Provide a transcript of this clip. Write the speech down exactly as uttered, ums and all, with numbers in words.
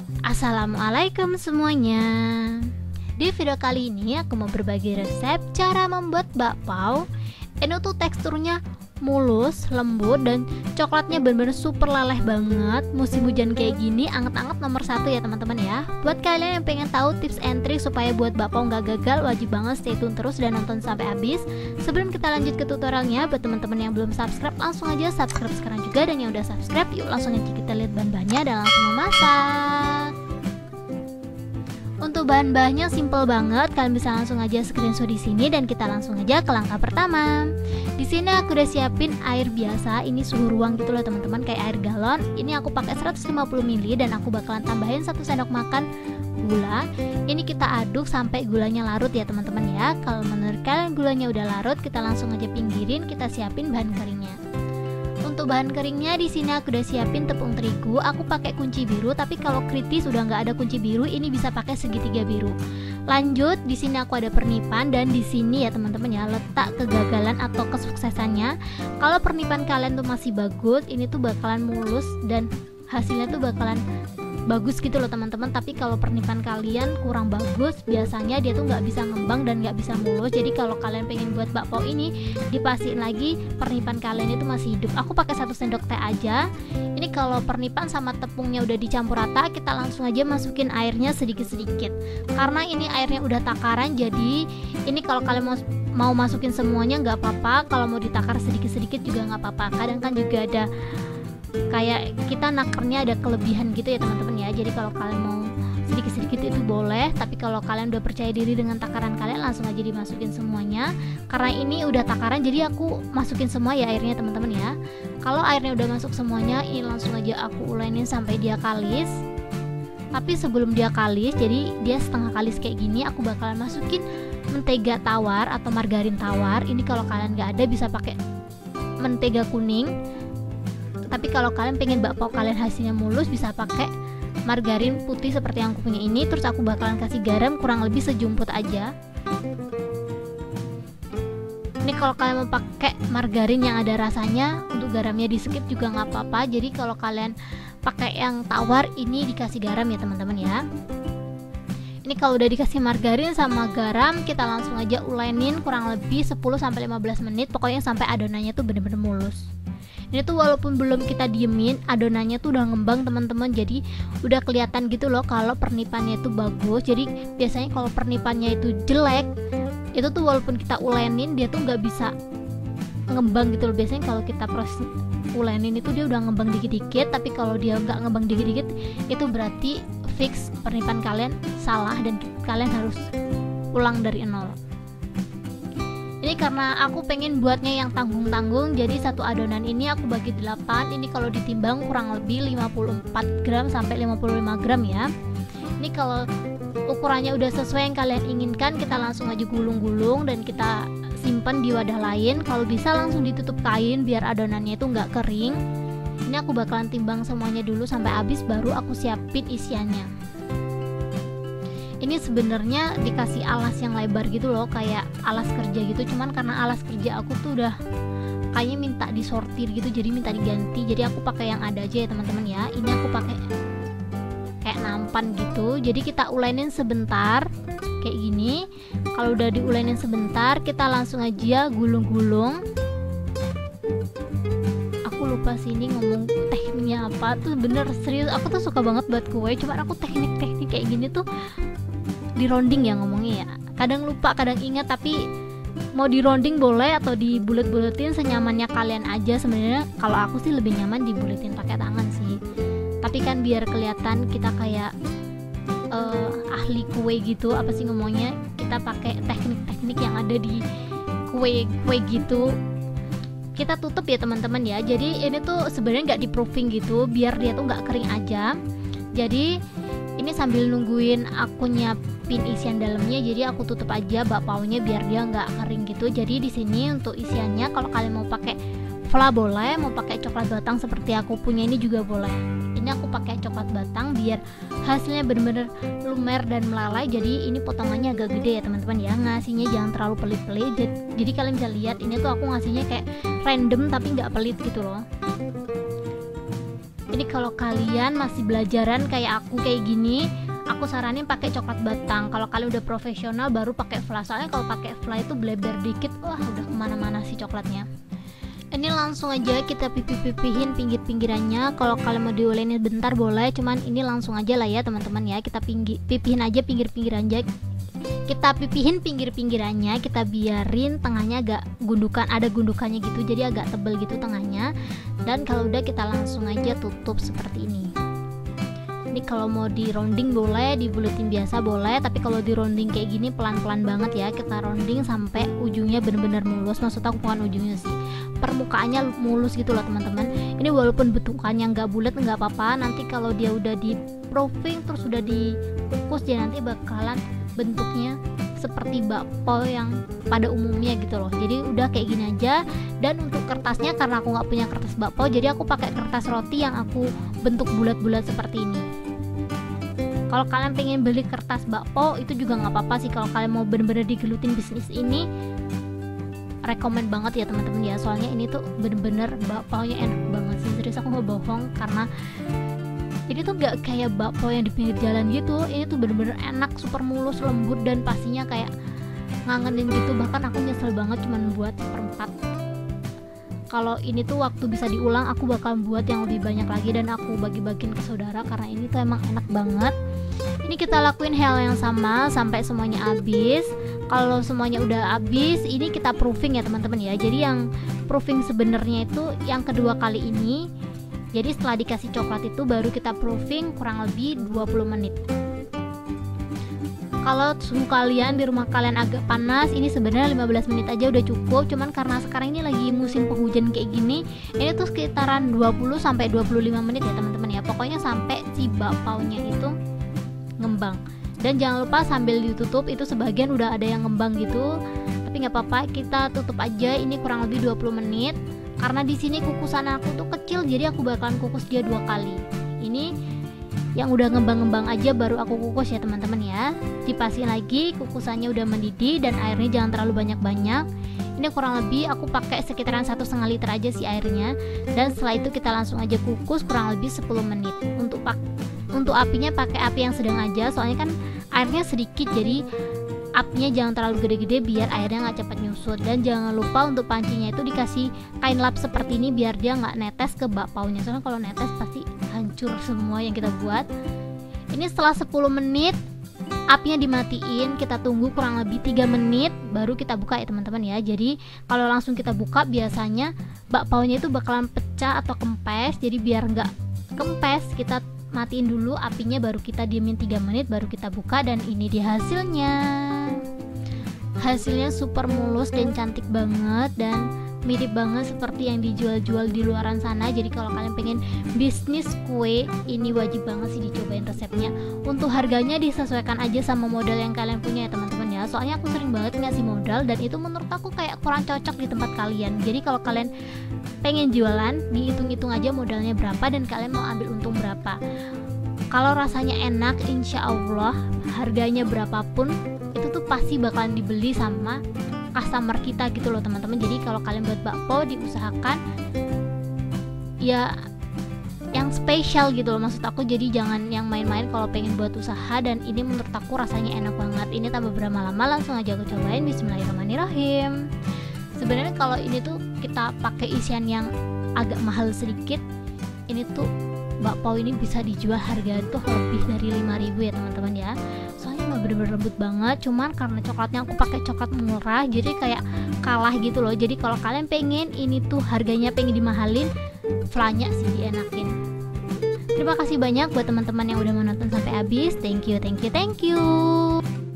Assalamualaikum semuanya. Di video kali ini aku mau berbagi resep cara membuat bakpao. Ini tuh teksturnya mulus, lembut, dan coklatnya bener-bener super leleh banget. Musim hujan kayak gini anget-anget nomor satu ya teman-teman ya. Buat kalian yang pengen tahu tips and trik supaya buat bakpao nggak gagal, wajib banget stay tune terus dan nonton sampai habis. Sebelum kita lanjut ke tutorialnya, buat teman-teman yang belum subscribe, langsung aja subscribe sekarang juga. Dan yang udah subscribe, yuk langsung aja kita lihat bahan-bahannya dan langsung memasak. Untuk bahan-bahannya simple banget, kalian bisa langsung aja screenshot di sini dan kita langsung aja ke langkah pertama. Di sini aku udah siapin air biasa, ini suhu ruang gitu loh teman-teman, kayak air galon. Ini aku pakai seratus lima puluh mililiter dan aku bakalan tambahin satu sendok makan gula. Ini kita aduk sampai gulanya larut ya teman-teman ya. Kalau menurut kalian gulanya udah larut, kita langsung aja pinggirin, kita siapin bahan keringnya. Untuk bahan keringnya di sini aku udah siapin tepung terigu. Aku pakai kunci biru, tapi kalau kritis udah nggak ada kunci biru, ini bisa pakai segitiga biru. Lanjut, di sini aku ada pernipan dan di sini ya teman-teman ya letak kegagalan atau kesuksesannya. Kalau pernipan kalian tuh masih bagus, ini tuh bakalan mulus dan hasilnya tuh bakalan bagus gitu loh teman-teman. Tapi kalau pernipan kalian kurang bagus, biasanya dia tuh nggak bisa ngembang dan nggak bisa mulus. Jadi kalau kalian pengen buat bakpao ini, dipastiin lagi pernipan kalian itu masih hidup. Aku pakai satu sendok teh aja. Ini kalau pernipan sama tepungnya udah dicampur rata, kita langsung aja masukin airnya sedikit-sedikit. Karena ini airnya udah takaran, jadi ini kalau kalian mau mau masukin semuanya nggak apa-apa. Kalau mau ditakar sedikit-sedikit juga nggak apa-apa. Kadang kan juga ada kayak kita nakernya ada kelebihan gitu ya teman-teman ya. Jadi kalau kalian mau sedikit-sedikit itu boleh, tapi kalau kalian udah percaya diri dengan takaran kalian, langsung aja dimasukin semuanya. Karena ini udah takaran, jadi aku masukin semua ya airnya teman-teman ya. Kalau airnya udah masuk semuanya, ini langsung aja aku ulenin sampai dia kalis. Tapi sebelum dia kalis, jadi dia setengah kalis kayak gini, aku bakalan masukin mentega tawar atau margarin tawar. Ini kalau kalian nggak ada bisa pakai mentega kuning. Tapi kalau kalian pengen bakpao kalian hasilnya mulus, bisa pakai margarin putih seperti yang aku punya ini. Terus aku bakalan kasih garam kurang lebih sejumput aja. Ini kalau kalian mau pakai margarin yang ada rasanya, untuk garamnya di skip juga nggak apa-apa. Jadi kalau kalian pakai yang tawar, ini dikasih garam ya teman-teman ya. Ini kalau udah dikasih margarin sama garam, kita langsung aja ulenin kurang lebih sepuluh sampai lima belas menit. Pokoknya sampai adonannya tuh bener-bener mulus. Ini tuh walaupun belum kita diemin, adonannya tuh udah ngembang teman-teman. Jadi udah kelihatan gitu loh kalau pernipannya itu bagus. Jadi biasanya kalau pernipannya itu jelek, itu tuh walaupun kita ulenin, dia tuh nggak bisa ngembang gitu loh. Biasanya kalau kita proses ulenin itu dia udah ngembang dikit-dikit. Tapi kalau dia nggak ngembang dikit-dikit, itu berarti fix pernipan kalian salah dan kalian harus ulang dari nol. Ini karena aku pengen buatnya yang tanggung-tanggung, jadi satu adonan ini aku bagi delapan. Ini kalau ditimbang kurang lebih lima puluh empat gram sampai lima puluh lima gram ya. Ini kalau ukurannya udah sesuai yang kalian inginkan, kita langsung aja gulung-gulung dan kita simpan di wadah lain. Kalau bisa langsung ditutup kain biar adonannya itu nggak kering. Ini aku bakalan timbang semuanya dulu sampai habis, baru aku siapin isiannya. Ini sebenarnya dikasih alas yang lebar gitu loh, kayak alas kerja gitu. Cuman karena alas kerja aku tuh udah kayaknya minta disortir gitu, jadi minta diganti. Jadi aku pakai yang ada aja ya teman-teman ya. Ini aku pakai kayak nampan gitu. Jadi kita ulenin sebentar kayak gini. Kalau udah diulenin sebentar, kita langsung aja gulung-gulung. Aku lupa sini ngomong tekniknya apa tuh, bener serius. Aku tuh suka banget buat kue, cuman aku teknik-teknik kayak gini tuh di rounding ya ngomongnya ya. Kadang lupa, kadang ingat, tapi mau di rounding boleh atau dibulet-buletin senyamannya kalian aja. Sebenarnya kalau aku sih lebih nyaman dibuletin pakai tangan sih. Tapi kan biar kelihatan kita kayak uh, ahli kue gitu, apa sih ngomongnya? Kita pakai teknik-teknik yang ada di kue-kue gitu. Kita tutup ya teman-teman ya. Jadi ini tuh sebenarnya nggak di proofing gitu, biar dia tuh nggak kering aja. Jadi ini sambil nungguin aku nyiapin isian dalamnya, jadi aku tutup aja bakpaonya biar dia nggak kering gitu. Jadi di sini untuk isiannya, kalau kalian mau pakai fla boleh, mau pakai coklat batang seperti aku punya ini juga boleh. Ini aku pakai coklat batang biar hasilnya bener-bener lumer dan melalai. Jadi ini potongannya agak gede ya teman-teman ya. Ngasihnya jangan terlalu pelit-pelit. Jadi kalian bisa lihat ini tuh aku ngasihnya kayak random tapi nggak pelit gitu loh. Ini kalau kalian masih belajaran kayak aku kayak gini, aku saranin pakai coklat batang. Kalau kalian udah profesional baru pakai fla. Soalnya kalau pakai fla itu bleber dikit, wah udah kemana-mana sih coklatnya. Ini langsung aja kita pipih-pipihin pinggir-pinggirannya. Kalau kalian mau diolehin bentar boleh, cuman ini langsung aja lah ya teman-teman ya. Kita pinggir, pipihin aja pinggir-pinggiran aja. Kita pipihin pinggir-pinggirannya, kita biarin tengahnya agak gundukan, ada gundukannya gitu, jadi agak tebel gitu tengahnya. Dan kalau udah kita langsung aja tutup seperti ini. Ini kalau mau di rounding boleh, dibuletin biasa boleh, tapi kalau di rounding kayak gini pelan-pelan banget ya. Kita rounding sampai ujungnya bener-bener mulus. Maksud aku bukan ujungnya sih, permukaannya mulus gitu loh teman-teman. Ini walaupun bentukannya nggak bulat nggak apa-apa, nanti kalau dia udah di proofing terus udah dikukus dia nanti bakalan bentuknya seperti bakpao yang pada umumnya gitu loh. Jadi udah kayak gini aja. Dan untuk kertasnya, karena aku nggak punya kertas bakpao, jadi aku pakai kertas roti yang aku bentuk bulat-bulat seperti ini. Kalau kalian pengen beli kertas bakpao itu juga nggak apa-apa sih. Kalau kalian mau bener-bener digelutin bisnis ini, rekomen banget ya teman-teman ya. Soalnya ini tuh bener-bener bakpaonya enak banget sih. Serius aku nggak bohong, karena ini tuh gak kayak bakpao yang di pinggir jalan gitu. Ini tuh bener-bener enak, super mulus, lembut, dan pastinya kayak ngangenin gitu. Bahkan aku nyesel banget cuman buat seperempat. Kalau ini tuh waktu bisa diulang, aku bakal buat yang lebih banyak lagi dan aku bagi-bagiin ke saudara, karena ini tuh emang enak banget. Ini kita lakuin hal yang sama sampai semuanya habis. Kalau semuanya udah habis, ini kita proofing ya teman-teman ya. Jadi yang proofing sebenarnya itu yang kedua kali ini. Jadi setelah dikasih coklat itu baru kita proofing kurang lebih dua puluh menit. Kalau suhu kalian di rumah kalian agak panas, ini sebenarnya lima belas menit aja udah cukup. Cuman karena sekarang ini lagi musim penghujan kayak gini, ini tuh sekitaran dua puluh sampai dua puluh lima menit ya teman-teman ya. Pokoknya sampai si bakpaonya itu ngembang. Dan jangan lupa sambil ditutup, itu sebagian udah ada yang ngembang gitu. Tapi nggak apa-apa, kita tutup aja. Ini kurang lebih dua puluh menit. Karena di sini kukusan aku tuh kecil, jadi aku bakalan kukus dia dua kali. Ini yang udah ngembang-ngembang aja baru aku kukus ya teman-teman ya. Dipastiin lagi kukusannya udah mendidih dan airnya jangan terlalu banyak-banyak. Ini kurang lebih aku pakai sekitaran satu setengah liter aja sih airnya. Dan setelah itu kita langsung aja kukus kurang lebih sepuluh menit. Untuk pak untuk apinya pakai api yang sedang aja, soalnya kan airnya sedikit, jadi apinya jangan terlalu gede-gede biar airnya nggak cepat nyusut. Dan jangan lupa untuk pancinya itu dikasih kain lap seperti ini biar dia nggak netes ke bakpaonya, soalnya kalau netes pasti hancur semua yang kita buat. Ini setelah sepuluh menit apinya dimatiin, kita tunggu kurang lebih tiga menit baru kita buka ya teman-teman ya. Jadi kalau langsung kita buka biasanya bakpaonya itu bakalan pecah atau kempes, jadi biar nggak kempes kita matiin dulu apinya, baru kita diemin tiga menit baru kita buka. Dan ini dia hasilnya. Hasilnya super mulus dan cantik banget dan mirip banget seperti yang dijual-jual di luaran sana. Jadi kalau kalian pengen bisnis kue, ini wajib banget sih dicobain resepnya. Untuk harganya disesuaikan aja sama modal yang kalian punya ya teman-teman ya. Soalnya aku sering banget ngasih modal dan itu menurut aku kayak kurang cocok di tempat kalian. Jadi kalau kalian pengen jualan, dihitung-hitung aja modalnya berapa dan kalian mau ambil untung berapa. Kalau rasanya enak, insya Allah harganya berapapun itu tuh pasti bakalan dibeli sama customer kita gitu loh teman-teman. Jadi kalau kalian buat bakpao, diusahakan ya yang spesial gitu loh maksud aku. Jadi jangan yang main-main kalau pengen buat usaha. Dan ini menurut aku rasanya enak banget. Ini tanpa berlama-lama langsung aja aku cobain. Bismillahirrahmanirrahim. Sebenarnya kalau ini tuh kita pakai isian yang agak mahal sedikit, ini tuh bakpao ini bisa dijual harga tuh lebih dari lima ribu ya teman-teman ya. Soalnya emang bener-bener lembut banget. Cuman karena coklatnya aku pakai coklat murah, jadi kayak kalah gitu loh. Jadi kalau kalian pengen ini tuh harganya pengen dimahalin, flanya sih dienakin. Terima kasih banyak buat teman-teman yang udah menonton sampai habis. Thank you, thank you, thank you.